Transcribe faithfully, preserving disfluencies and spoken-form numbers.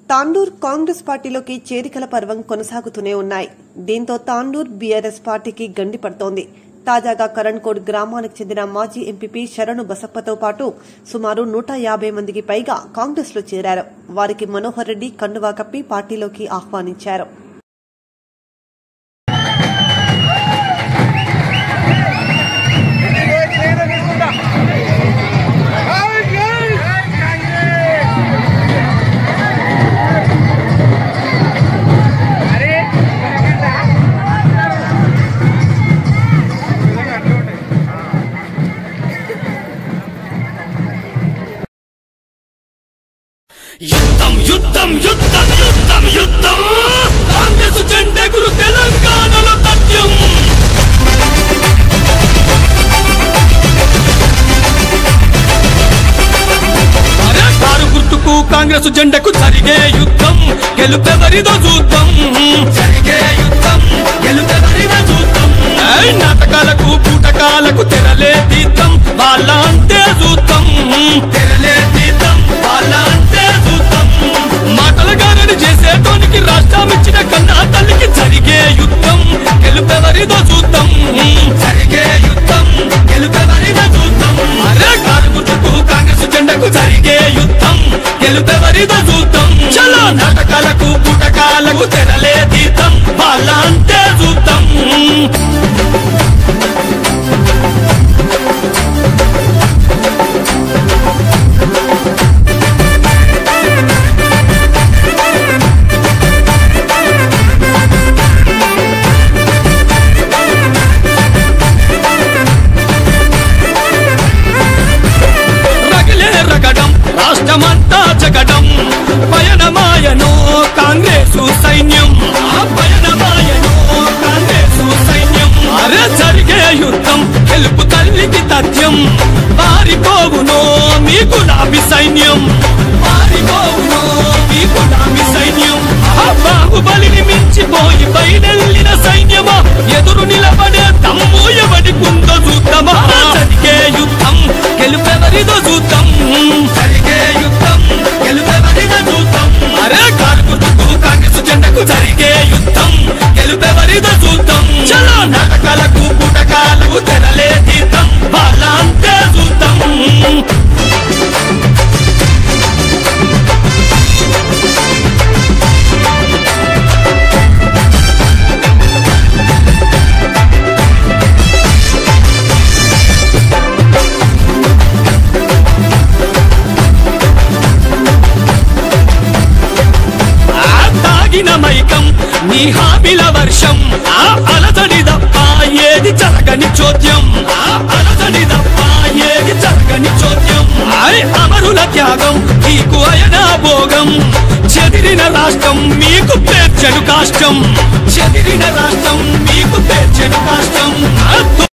తాండూర్ కాంగ్రెస్ పార్టీలోకి చేరికల పర్వం కొనసాగుతూనే ఉన్నాయి. దీంతో తాండూర్ బీఆర్ఎస్ పార్టీకి గండి పడుతోంది. తాజాగా కరణ్కోట్ గ్రామానికి చెందిన మాజీ ఎంపీపీ శరణు బసప్పతో పాటు సుమారు నూట యాభై మందికి పైగా కాంగ్రెస్ లో చేరారు. వారికి మనోహర్ రెడ్డి కండువా కప్పి పార్టీలోకి ఆహ్వానించారు. యుద్ధం యుద్ధం యుద్ధం యుద్ధం యుద్ధం కాంగ్రెస్ జెండా గురు తెలంగాణలో తథ్యం. కారు గుర్తుకు కాంగ్రెస్ జెండాకు జరిగే యుద్ధం గెలుపెవరిదో చూద్దాం. జరిగే యుద్ధం గెలుపెవరిదో చూద్దాం. నాటకాలకు పూటకాలకు తెరలే తీద్దాం, వాళ్ళ అంతే చూద్దాం. తెరలే తీద్దాం, వాళ్ళ అంతే చూద్దాం. మాటలుగానని చేసేటోనికి రాష్ట్రం ఇచ్చిన కన్నా తల్లికి జరిగే యుద్ధం గెలుపెవరిదో చూద్దాం. జరిగే యుద్ధం గెలుపెవరిదో చూద్దాం. అరే కారు గుర్తుకు కాంగ్రెస్ జెండాకు జరిగే యుద్ధం గెలుపెవరిదో చూద్దాం. చలో నాటకాలకు పూటకాలకు తెరలే తీద్దాం, వాళ్ళ అంతే చూద్దాం. రాష్ట్రమంతా జగడం పయనమాయనో కాంగ్రెసు సైన్యం. పయనమాయనో కాంగ్రెసు సైన్యం. అరే జరిగే యుద్ధం గెలుపు తల్లికి తథ్యం. పారిపోవునో మీ గులాబీ సైన్యం. పారిపోవునో మీ గులాబీ సైన్యం. బాహుబలిని మించిపోయి బయలుదేరిన సైన్యమా, ఎదురు నిలబడే దమ్ము ఎవడికుందో చూద్దామా. జరిగే యుద్ధం గెలుపెవరిదో చూద్దాం. జరిగే యుద్ధం గెలుపెవరిదో చూద్దాం. అరే కారు గుర్తుకు కాంగ్రెస్ జెండాకు జరిగే యుద్ధం గెలుపెవరిదో చూద్దాం. చలో నాటకాలకు పూటకాలకు తెరలే తీద్దాం, వాళ్ళ అంతే చూద్దాం. మైకం నీ హామీల వర్షం, ఆ అలజడి తప్ప ఏది జరగని చోద్యం. ఆ అలజడి తప్ప ఏది జరగని చోద్యం. ఆయ్ అమరుల త్యాగం నీకు అయనా భోగం. చెదిరిన రాష్ట్రం మీకు పేర్చెడు కాష్టం. చెదిరిన రాష్ట్రం మీకు పేర్చెడు కాష్టం.